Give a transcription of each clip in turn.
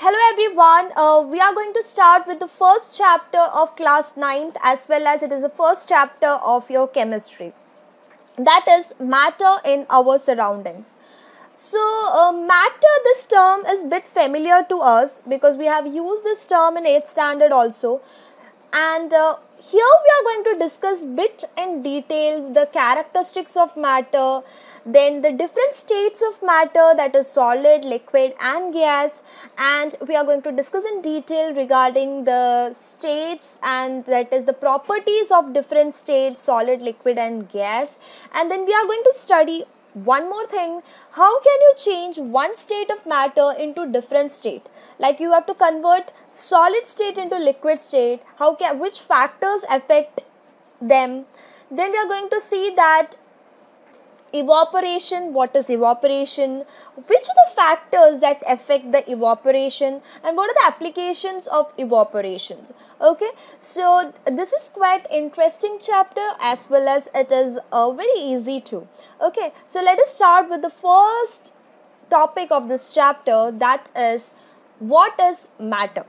Hello everyone, we are going to start with the first chapter of class 9th as well as it is the first chapter of your chemistry. That is matter in our surroundings. So matter, this term is bit familiar to us because we have used this term in 8th standard also. And here we are going to discuss bit in detail the characteristics of matter, then the different states of matter, that is solid, liquid and gas, and we are going to discuss in detail regarding the states and that is the properties of different states, solid, liquid and gas. And then we are going to study one more thing, how can you change one state of matter into different state, like you have to convert solid state into liquid state, which factors affect them. Then we are going to see that evaporation, what is evaporation, which are the factors that affect the evaporation, and what are the applications of evaporation. Okay, so this is quite interesting chapter as well as it is very easy too. Okay, so let us start with the first topic of this chapter, that is what is matter.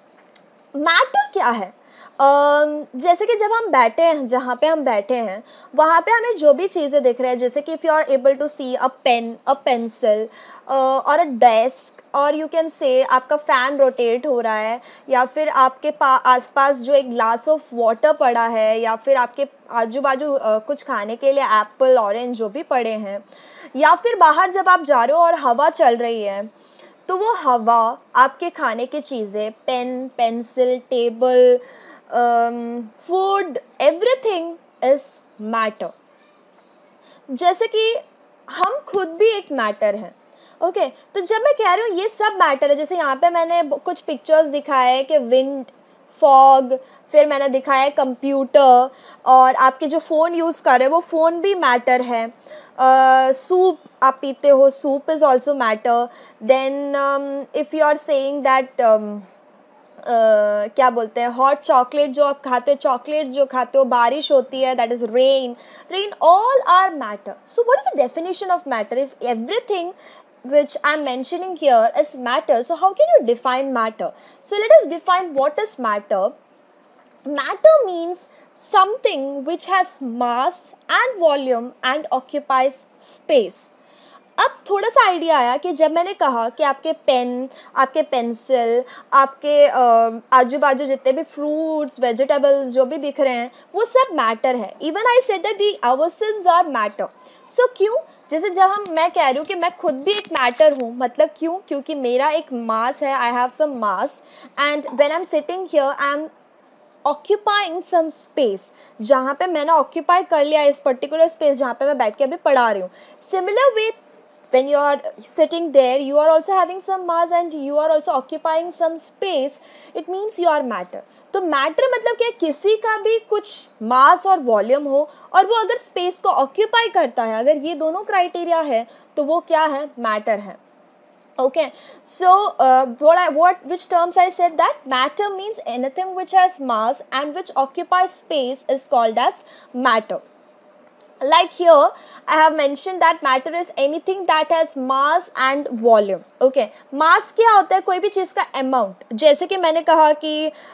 Matter क्या है? जैसे कि जब हम बैठे हैं, जहाँ पे हम बैठे हैं वहाँ पे हमें जो भी चीज़ें दिख रहे हैं, जैसे कि if you are able to see a pen, a pencil और अ डेस्क, और यू कैन से आपका फ़ैन रोटेट हो रहा है, या फिर आपके आसपास जो एक ग्लास ऑफ वाटर पड़ा है, या फिर आपके आजू बाजू कुछ खाने के लिए एप्पल, ऑरेंज जो भी पड़े हैं, या फिर बाहर जब आप जा रहे हो और हवा चल रही है तो वो हवा, आपके खाने की चीज़ें, pen, pencil, table, food, everything is matter. जैसे कि हम खुद भी एक मैटर हैं. ओके, तो जब मैं कह रही हूँ ये सब मैटर है, जैसे यहाँ पे मैंने कुछ पिक्चर्स दिखाए कि विंड, फॉग, फिर मैंने दिखाया है कंप्यूटर, और आपके जो फ़ोन यूज़ कर रहे हो वो फ़ोन भी मैटर है. सूप आप पीते हो, soup is also matter. Then if you are saying that क्या बोलते हैं, हॉट चॉकलेट जो आप खाते हो, चॉकलेट जो खाते हो, बारिश होती है, that is rain, rain, all are matter. So what is the definition of matter? If everything which I'm mentioning here is matter, so how can you define matter? So let us define what is matter. Matter means something which has mass and volume and occupies space. अब थोड़ा सा idea आया कि जब मैंने कहा कि आपके पेन, आपके पेंसिल, आपके आजू बाजू जितने भी फ्रूट्स, वेजिटेबल्स जो भी दिख रहे हैं वो सब मैटर है. Even I said that we ourselves are matter. So क्यों? जैसे जब मैं कह रही हूँ कि मैं खुद भी एक मैटर हूँ, मतलब क्यों? क्योंकि मेरा एक मास है, I have some mass, and when I am sitting here I am occupying some space. जहाँ पे मैंने ऑक्यूपाई कर लिया इस पर्टिकुलर स्पेस जहाँ पे मैं बैठ के अभी पढ़ा रही हूँ. Similar way, when you are sitting there, you are also having some mass and you are also occupying some space. It means you are matter. तो मैटर मतलब क्या? किसी का भी कुछ मास और वॉल्यूम हो और वो अगर स्पेस को ऑक्यूपाई करता है, अगर ये दोनों क्राइटेरिया है तो वो क्या है? मैटर है. Okay, so which terms I said that matter means anything which has mass and which occupies space is called as matter. Like here I have mentioned that matter is anything that has mass and volume. Okay, mass क्या होता है? कोई भी चीज़ का amount. जैसे कि मैंने कहा कि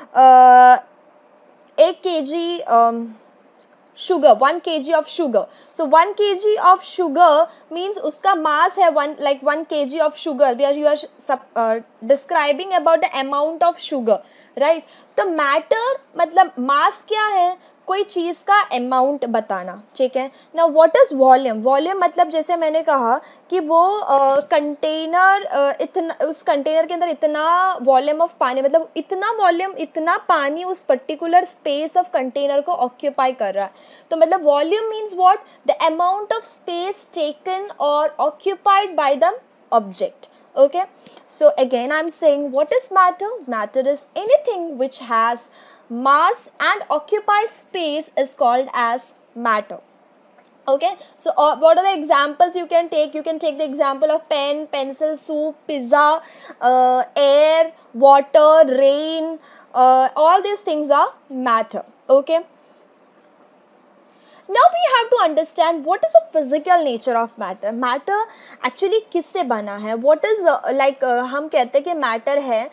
1 kg sugar, 1 kg of sugar. So 1 kg of sugar means उसका mass है 1 kg of sugar. You are describing about the amount of sugar, right? तो matter मतलब mass क्या है? कोई चीज़ का अमाउंट बताना. ठीक है. Now what is volume? Volume मतलब जैसे मैंने कहा कि वो कंटेनर, इतना उस कंटेनर के अंदर इतना वॉल्यूम ऑफ पानी, मतलब इतना वॉल्यूम, इतना पानी उस पर्टिकुलर स्पेस ऑफ कंटेनर को ऑक्यूपाई कर रहा है. तो मतलब volume means what? The amount of space taken और occupied by the object. Okay, so again I'm saying what is matter? Matter is anything which has mass and occupies space is called as matter. Okay, so what are the examples you can take? You can take the example of pen, pencil, soup, pizza, air, water, rain, all these things are matter. Okay, Now we have to understand what is the physical nature of matter. Matter actually किससे बना है? What is हम कहते हैं कि matter है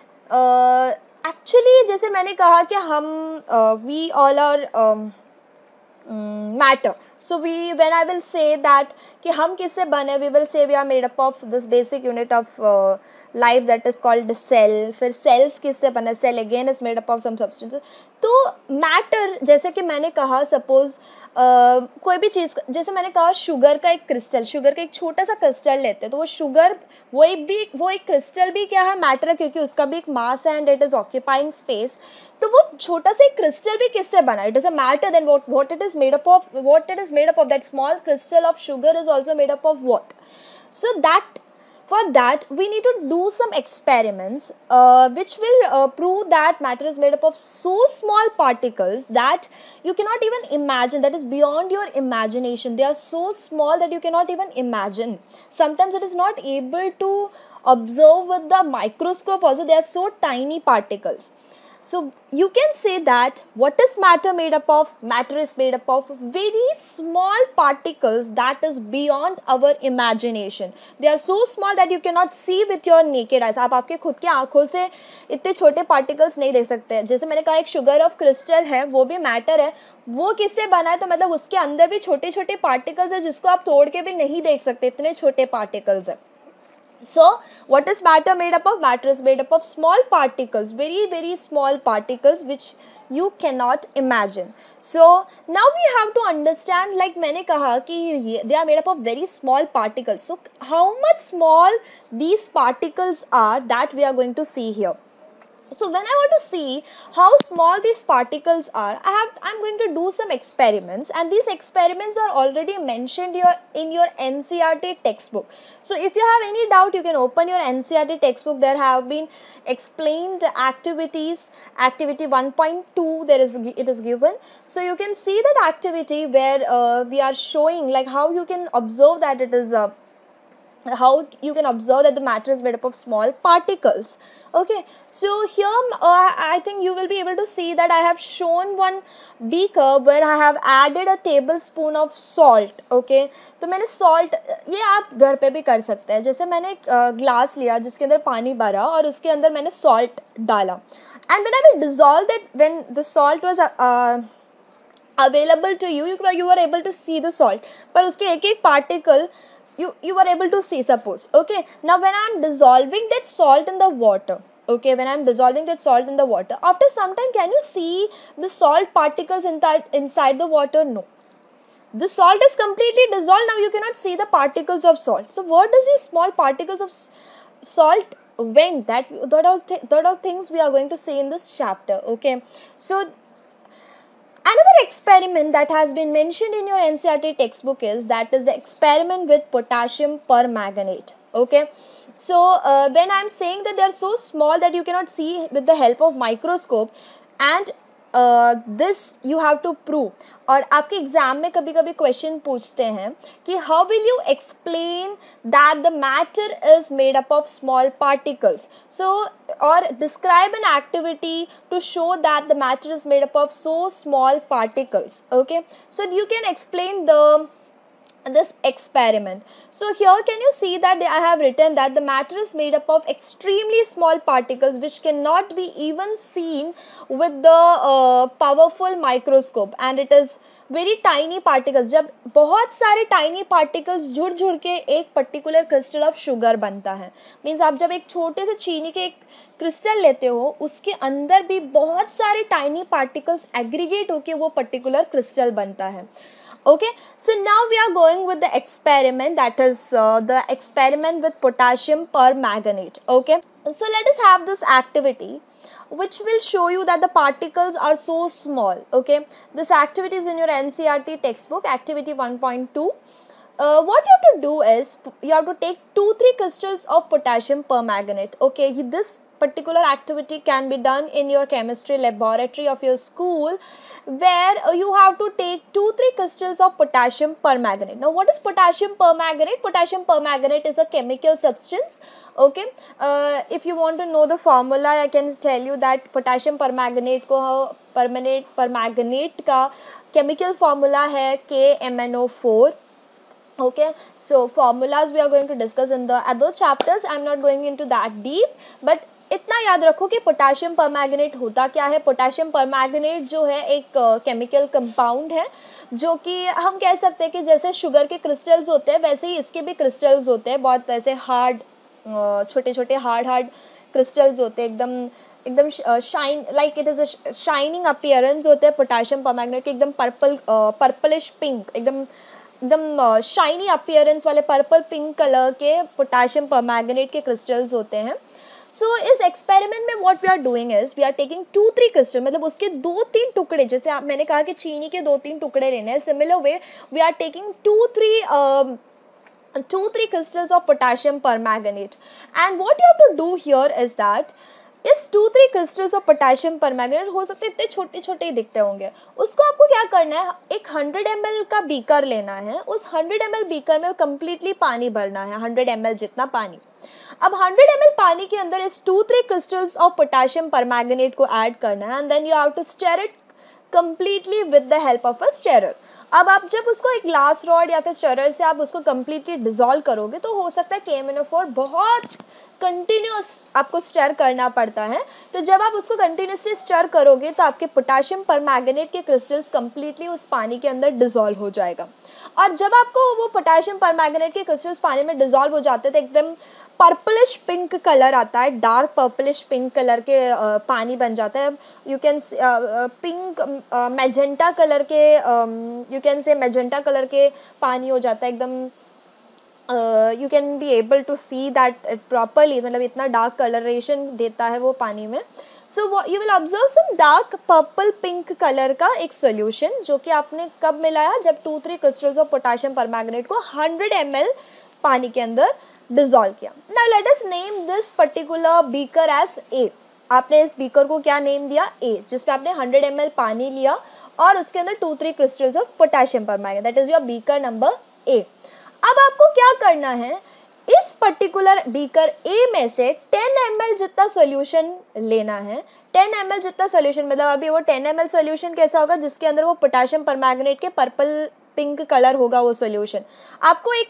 actually जैसे मैंने कहा कि हम we all are matter. So when I will say that कि हम किससे बने, we will say we are made up of this basic unit of life that is called the cell. फिर cells किससे बने? Cell again is made up of some substances. तो matter जैसे कि मैंने कहा suppose कोई भी चीज़, जैसे मैंने कहा शुगर का एक क्रिस्टल, शुगर का एक छोटा सा क्रिस्टल लेते हैं तो वो शुगर वो एक क्रिस्टल भी क्या है? मैटर है, क्योंकि उसका भी एक मास है and it is occupying space. तो वो छोटा सा एक क्रिस्टल भी किससे बना? It is a matter. Then what it is made up of, that small crystal of sugar is also made up of what? So for that we need to do some experiments which will prove that matter is made up of so small particles that you cannot even imagine, that is beyond your imagination. They are so small that you cannot even imagine. Sometimes it is not able to observe with the microscope also. They are so tiny particles. So you can say that what is matter made up of? Matter is made up of very small particles that is beyond our imagination. They are so small that you cannot see with your naked eyes. आप आपके खुद की आंखों से इतने छोटे particles नहीं देख सकते हैं. जैसे मैंने कहा एक sugar of crystal है, वो भी matter है. वो किससे बना है? तो मतलब उसके अंदर भी छोटे छोटे particles है जिसको आप तोड़ के भी नहीं देख सकते, इतने छोटे particles है. So what is matter made up of? Matter is made up of small particles, very very small particles which you cannot imagine. So now we have to understand, like मैंने कहा कि they are made up of very small particles. So how much small these particles are, that we are going to see here. So when I want to see how small these particles are, I'm going to do some experiments, and these experiments are already mentioned in your NCERT textbook. So if you have any doubt, you can open your NCERT textbook. There have been explained activities. Activity 1.2 it is given. So you can see that activity where we are showing like how you can observe that it is how you can observe that the matter is made up of small particles. Okay, so here I think you will be able to see that I have shown one beaker where I have added a tablespoon of salt. Okay, तो मैंने salt, ये आप घर पे भी कर सकते हैं. जैसे मैंने ग्लास लिया जिसके अंदर पानी भरा और उसके अंदर मैंने salt डाला, and when I will dissolve that, when the salt was available to you were able to see the salt, पर उसके एक एक particle you were able to see, suppose. Okay, now when I am dissolving that salt in the water, okay, when I am dissolving that salt in the water, after some time can you see the salt particles inside the water? No, the salt is completely dissolved. Now you cannot see the particles of salt. So what does these small particles of salt went? That all things we are going to see in this chapter. Okay, so another experiment that has been mentioned in your NCERT textbook is the experiment with potassium permanganate. Okay, so when I am saying that they are so small that you cannot see with the help of microscope, and this you have to prove. और आपके exam में कभी कभी question पूछते हैं कि how will you explain that the matter is made up of small particles? So or describe an activity to show that the matter is made up of so small particles. Okay, so you can explain this experiment. So here can you see that I have written that the matter is made up of extremely small particles which cannot be even seen with the powerful microscope, and it is very tiny particles. जब बहुत सारे tiny particles जुड़ के एक particular crystal of sugar बनता है, means आप जब एक छोटे से चीनी के एक क्रिस्टल लेते हो उसके अंदर भी बहुत सारे tiny particles aggregate होके वो particular crystal बनता है. Okay, so now we are going with the experiment, that is the experiment with potassium permanganate. Okay, so let us have this activity which will show you that the particles are so small. Okay, this activity is in your NCERT textbook, activity 1.2. What you have to do is you have to take 2-3 crystals of potassium permanganate. Okay, this particular activity can be done in your chemistry laboratory of your school, where you have to take 2-3 crystals of potassium permanganate. Now what is potassium permanganate? Potassium permanganate is a chemical substance. Okay, if you want to know the formula, I can tell you that potassium permanganate को permanganate का chemical formula है KMnO4. Okay, so formulas we are going to discuss in the other chapters. I am not going into that deep, but इतना याद रखो कि potassium permanganate होता क्या है. पोटेशियम परमैंगनेट जो है एक केमिकल कंपाउंड है, जो कि हम कह सकते हैं कि जैसे शुगर के क्रिस्टल्स होते हैं वैसे ही इसके भी क्रिस्टल्स होते हैं, बहुत ऐसे हार्ड छोटे छोटे हार्ड क्रिस्टल्स होते हैं, एकदम shine like it is a shining appearance होते हैं पोटेशियम परमैंगनेट के, एकदम पर्पलिश पिंक, एकदम शाइनी अपीयरेंस वाले पर्पल पिंक कलर के पोटेशियम परमैंगनेट के क्रिस्टल्स होते हैं. सो इस एक्सपेरिमेंट में what we are doing is we are taking 2-3 crystal, मतलब उसके 2-3 टुकड़े, जैसे आप मैंने कहा कि चीनी के 2-3 टुकड़े लेने हैं, similar way we are taking 2-3 crystals of potassium permanganate. And what you have to do here is that इस 2-3 crystals of potassium permanganate हो सकते इतने छोटे छोटे ही दिखते होंगे, उसको आपको क्या करना है, एक 100 ml का बीकर लेना है, उस 100 ml बीकर में कम्प्लीटली पानी भरना है, 100 ml जितना पानी. अब 100 ml पानी के अंदर इस 2-3 crystals of potassium permanganate को ऐड करना है, and then you have to stir it completely with the help of a stirrer. अब आप जब उसको एक ग्लास रॉड या फिर स्टरर से आप उसको कम्प्लीटली डिजोल्व करोगे तो हो सकता है KMnO4 बहुत कंटिन्यूस आपको स्टर करना पड़ता है. तो जब आप उसको कंटिन्यूसली स्टर करोगे तो आपके पोटेशियम परमैंगनेट के क्रिस्टल्स कम्प्लीटली उस पानी के अंदर डिजोल्व हो जाएगा. और जब आपको वो पोटेशियम परमैंगनेट के क्रिस्टल्स पानी में डिजोल्व हो जाते हैं तो एकदम पर्पलिश पिंक कलर आता है, डार्क पर्पलिश पिंक कलर के पानी बन जाता है. You can pink magenta colour के you can say magenta colour के पानी हो जाता है एकदम. You can be able to see that properly, मतलब इतना डार्क कलरेशन देता है वो पानी में. So you will observe some dark purple pink colour का एक सोल्यूशन, जो कि आपने कब मिलाया, जब 2-3 क्रिस्टल्स ऑफ पोटेशियम परमैंगनेट को 100 ml पानी के अंदर डिजोल्व किया. Now let us name this particular beaker as A. आपने इस बीकर को क्या नेम दिया, ए, जिसपे आपने 100 ml पानी लिया और उसके अंदर 2-3 crystals of potassium permanganate, that is your beaker number A. अब आपको क्या करना है, इस पर्टिकुलर बीकर ए में से 10 ml जितना सॉल्यूशन लेना है. 10 ml जितना सॉल्यूशन, मतलब अभी वो 10 ml सॉल्यूशन कैसा होगा, जिसके अंदर वो पोटेशियम परमैंगनेट के पर्पल पिंक कलर होगा वो सॉल्यूशन. आपको एक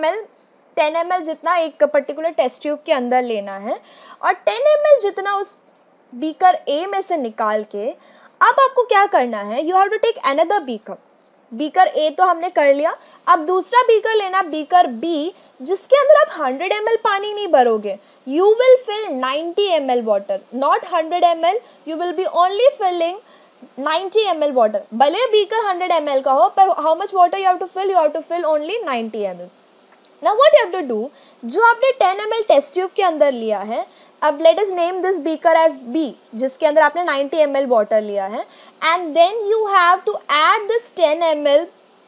10 ml जितना एक पर्टिकुलर टेस्ट ट्यूब के अंदर लेना है और 10 ml जितना उस बीकर ए में से निकाल के अब आपको क्या करना है, you have to take another beaker. Beaker A तो हमने कर लिया, अब दूसरा बीकर लेना, बीकर बी, जिसके अंदर आप 100 ml पानी नहीं भरोगे. You will fill 90 ml water, not 100 ml, you will be only filling 90 ml water. भले बीकर 100 ml का हो, पर how much water you have to fill, you have to fill only 90 ml. Now what you have to do, जो आपने 10 ml test tube के अंदर लिया है, अब let us name this beaker as B, जिसके अंदर आपने 90 ml वाटर लिया है, and then you have to add this 10 ml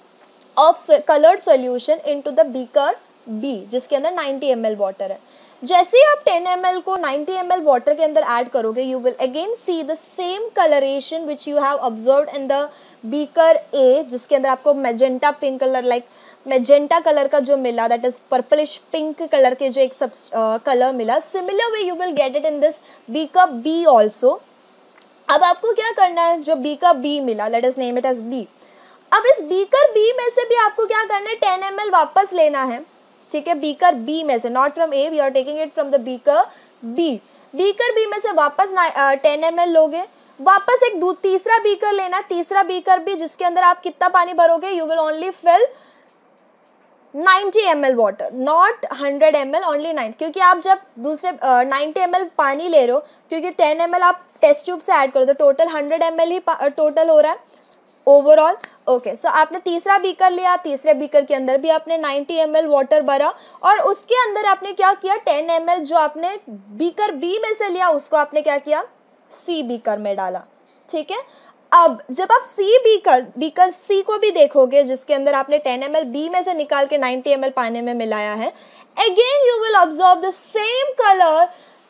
of coloured solution into the beaker B, जिसके अंदर 90 ml वाटर है. जैसे ही आप 10 ml को 90 ml वाटर के अंदर ऐड करोगे, you will again see the same colouration which you have observed in the beaker A, जिसके अंदर आपको magenta pink colour, like magenta colour का जो मिला, that is purplish pink colour के जो एक कलर मिला. Similar way you will get it in this beaker B also. अब आपको क्या करना है, जो बीकर बी मिला, let us name it as B. अब इस बीकर बी में से भी आपको क्या करना है, 10 ml वापस लेना है. ठीक है, बीकर बी में से, not from A, we are taking it from the beaker B. Beaker B में से वापस 10 ml लोगे, वापस एक तीसरा बीकर लेना, तीसरा बीकर भी, जिसके अंदर आप कितना पानी भरोगे, you will only fill 90 ml water, not 100 ml, only 90, क्योंकि आप जब दूसरे 90 ml पानी ले रहे हो, क्योंकि 10 ml आप टेस्ट ट्यूब से ऐड करो तो टोटल 100 ml ही टोटल हो रहा है ओवरऑल. ओके, सो आपने तीसरा बीकर लिया, तीसरे बीकर के अंदर भी आपने 90 ml वाटर भरा और उसके अंदर आपने क्या किया, 10 ml जो आपने बीकर बी में से लिया उसको आपने क्या किया, सी बीकर में डाला. ठीक है, अब जब आप सी बीकर सी को भी देखोगे, जिसके अंदर आपने 10 ml बी में से निकाल के 90 ml पानी में मिलाया है, again you will observe the same colour,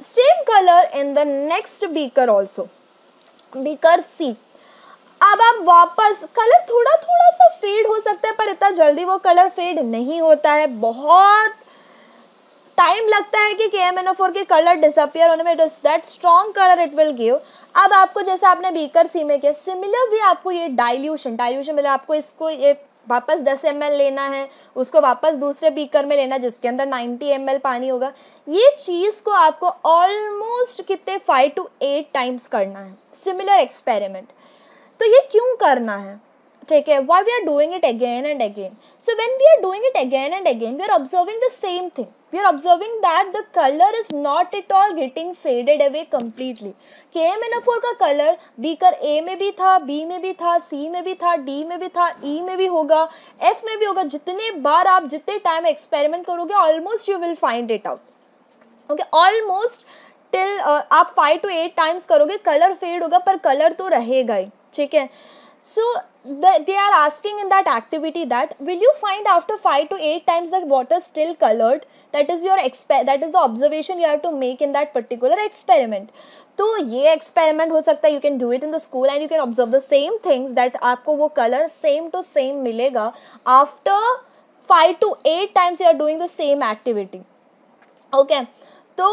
Same color in the next beaker also, beaker C. अब आप वापस कलर थोड़ा थोड़ा सा फेड हो सकता है, पर इतना जल्दी वो कलर फेड नहीं होता है, बहुत टाइम लगता है कि KMnO4 के कलर डिसअपियर होने में. That strong colour it will give. अब आपको जैसा आपने बीकर सी में किया, सिमिलर भी आपको ये डाइल्यूशन मतलब आपको इसको ये वापस 10 ml लेना है, उसको वापस दूसरे बीकर में लेना जिसके अंदर 90 ml पानी होगा. ये चीज़ को आपको ऑलमोस्ट कितने 5 to 8 टाइम्स करना है, सिमिलर एक्सपेरिमेंट. तो ये क्यों करना है, ठीक है, why we are doing it again and again. So when we are doing it again and again, we are observing the same thing. We are observing that the color is not at all getting faded away completely. KMnO4 का colour beaker A में भी था, B में भी था, C में भी था, D में भी था, E में भी होगा, F में भी होगा. जितने बार आप जितने टाइम एक्सपेरिमेंट करोगे almost you will find it out. Okay, almost till आप 5 to 8 टाइम्स करोगे, कलर फेड होगा पर कलर तो रहेगा ही, ठीक है. So they are asking in that activity that will you find after 5 to 8 times that water still colored. That is the observation you have to make in that particular experiment. तो ये experiment हो सकता है, you can do it in the school and you can observe the same things that आपको वो color same to same मिलेगा after 5 to 8 times you are doing the same activity. Okay, तो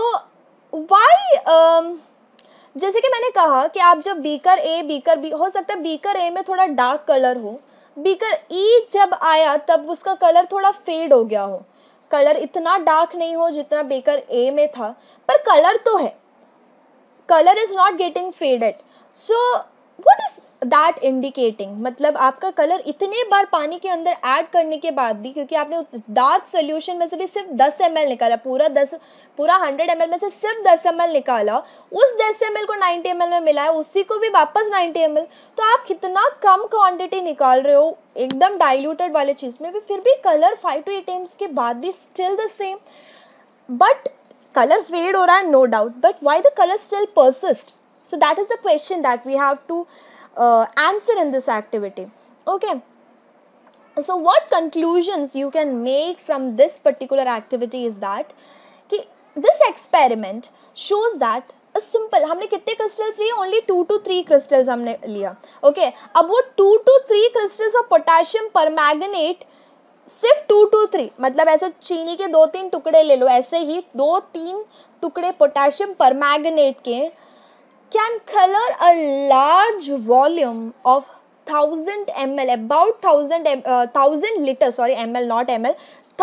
why जैसे कि मैंने कहा कि आप जब बीकर ए बीकर बी, हो सकता है बीकर ए में थोड़ा डार्क कलर हो, बीकर ई जब आया तब उसका कलर थोड़ा फेड हो गया हो, कलर इतना डार्क नहीं हो जितना बीकर ए में था, पर कलर तो है, colour is not getting faded. So what is that indicating, मतलब आपका कलर इतने बार पानी के अंदर ऐड करने के बाद भी, क्योंकि आपने डार्क सोल्यूशन में से भी सिर्फ 10 ml निकाला, पूरा 100 ml में से सिर्फ 10 ml निकाला, उस 10 ml को 90 ml में मिलाया, उसी को भी वापस 90 ml, तो आप कितना कम क्वांटिटी निकाल रहे हो एकदम डाइल्यूटेड वाले चीज़ में भी, फिर भी कलर 5 to 8 टाइम्स के बाद भी still the same. But colour fade हो रहा है, no doubt, but why the colour still persist. So that is the question that we have to answer in this activity. Okay, so what conclusions you can make from this particular activity is that कि this experiment shows that a simple, हमने कितने crystals लिए, only 2 to 3 crystals हमने लिया. Okay, अब वो 2 to 3 crystals of potassium permanganate, सिर्फ 2 to 3, मतलब ऐसे चीनी के 2-3 टुकड़े ले लो, ऐसे ही 2-3 टुकड़े पोटेशियम परमैंगनेट के can color a large volume of 1000 ml, about 1000 liter, sorry ml not ml,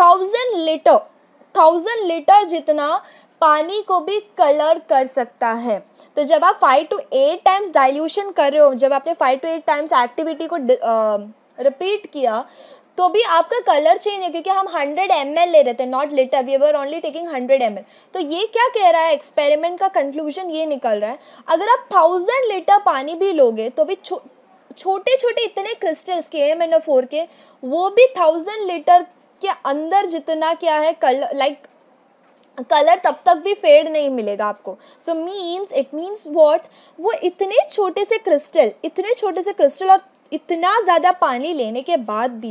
1000 liter जितना पानी को भी कलर कर सकता है. तो जब आप 5 to 8 टाइम्स डाइल्यूशन कर रहे हो, जब आपने 5 to 8 टाइम्स एक्टिविटी को रिपीट किया, तो भी आपका कलर चेंज है, क्योंकि हम 100 ml ले रहे थे, not litre, we were only taking 100 ml. तो ये क्या कह रहा है, एक्सपेरिमेंट का कंक्लूजन ये निकल रहा है, अगर आप 1000 लीटर पानी भी लोगे तो भी छोटे छोटे इतने क्रिस्टल्स KMnO4 के, वो भी 1000 लीटर के अंदर जितना क्या है कलर, लाइक कलर तब तक भी फेड नहीं मिलेगा आपको. सो इट मीन्स व्हाट, वो इतने छोटे से क्रिस्टल और इतना ज़्यादा पानी लेने के बाद भी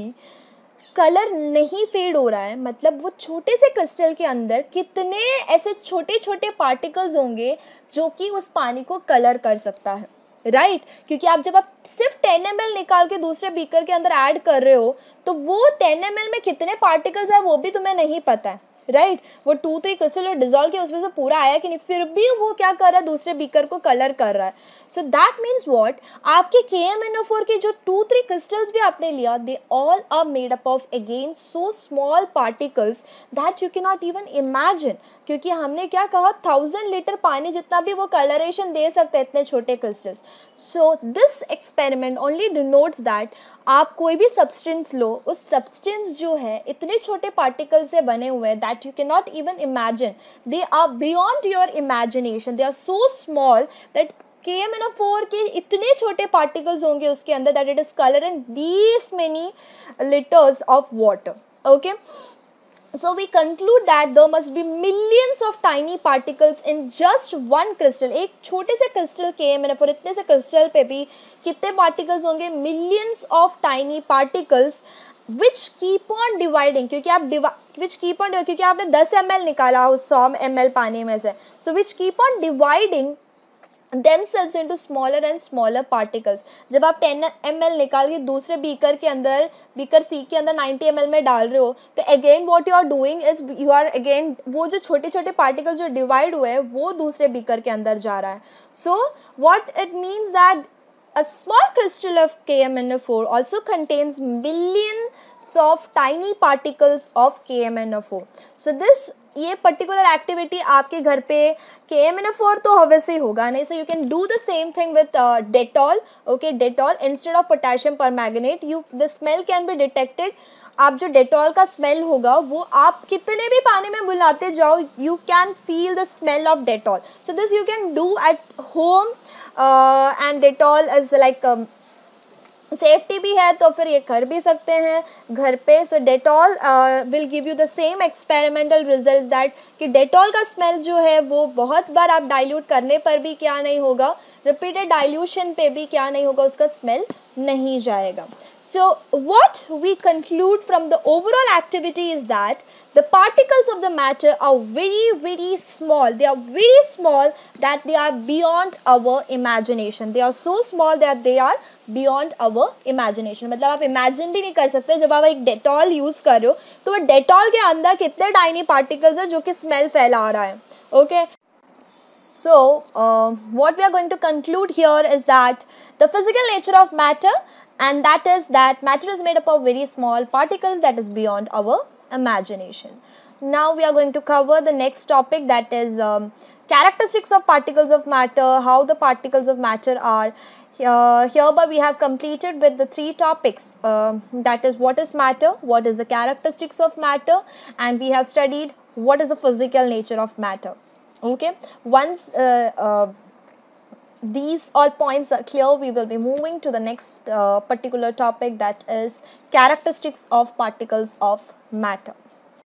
कलर नहीं फेड हो रहा है, मतलब वो छोटे से क्रिस्टल के अंदर कितने ऐसे छोटे छोटे पार्टिकल्स होंगे जो कि उस पानी को कलर कर सकता है, राइट. क्योंकि आप जब आप सिर्फ 10 ml निकाल के दूसरे बीकर के अंदर ऐड कर रहे हो, तो वो 10 ml में कितने पार्टिकल्स है वो भी तुम्हें नहीं पता है, राइट. वो 2-3 क्रिस्टल डिजॉल्व किया, उसमें से पूरा आया कि नहीं, फिर भी वो क्या कर रहा है, दूसरे बीकर को कलर कर रहा है. सो दैट मीन्स व्हाट, आपके KMnO4 के जो 2-3 क्रिस्टल्स भी आपने लिया, they all are made up of again so small particles that you can not even imagine. क्योंकि हमने क्या कहा, 1000 लीटर पानी जितना भी वो कलरेशन दे सकते हैं इतने छोटे crystals. So this experiment only denotes that आप कोई भी सब्सटेंस लो, उस सब्सटेंस जो है इतने छोटे पार्टिकल से बने हुए हैं that you cannot even imagine, they are beyond your imagination, they are so small that KMnO4 के इतने छोटे पार्टिकल्स होंगे उसके अंदर that it is coloring these many liters of water. Okay, so we conclude that there must be millions of tiny particles in just one crystal. एक छोटे से crystal KMnO4, इतने से क्रिस्टल पे भी कितने पार्टिकल्स होंगे, millions of tiny particles which keep on dividing. which keep on, क्योंकि आपने 10 ml निकाला उस 100 ml पानी में से, so which keep on dividing themselves into smaller and smaller particles. जब आप 10 ml निकाल के दूसरे बीकर के अंदर, बीकर C के अंदर 90 ml में डाल रहे हो, तो again what you are doing is you are again, वो जो छोटे छोटे particles जो divide हुए हैं वो दूसरे बीकर के अंदर जा रहा है. So what it means that a small crystal of KMnO4 also contains millions of tiny particles of KMnO4. So this, ये पर्टिकुलर एक्टिविटी आपके घर पे KMnO4 तो वैसे ही होगा नहीं, so you can do the same thing with Dettol. Okay, Dettol instead of potassium permanganate, you the smell can be detected. आप जो डेटॉल का स्मेल होगा वो आप कितने भी पानी में मिलाते जाओ, you can feel the smell of Dettol. So this you can do at home, and Dettol is like safety भी है, तो फिर ये कर भी सकते हैं घर पे. So Dettol will give you the same experimental results that कि डेटॉल का स्मेल जो है वो बहुत बार आप डाइल्यूट करने पर भी क्या नहीं होगा, रिपीटेड डाइल्यूशन पे भी क्या नहीं होगा, उसका स्मेल नहीं जाएगा. So what we conclude from the overall activity is that the particles of the matter are very very small. They are very small that they are beyond our imagination. They are so small that they are beyond our imagination. मतलब आप imagine भी नहीं कर सकते जब आप एक Dettol use कर रहे हो तो वो डेटॉल के अंदर कितने टाइनी पार्टिकल्स हैं जो कि स्मेल फैला रहा है. Okay, so what we are going to conclude here is that the physical nature of matter, and that is that matter is made up of very small particles that is beyond our imagination. Now we are going to cover the next topic, that is characteristics of particles of matter, how the particles of matter are. Hereby we have completed with the 3 topics, that is what is matter, what is the characteristics of matter, and we have studied what is the physical nature of matter. Okay, once these all points are clear, we will be moving to the next particular topic, that is characteristics of particles of matter.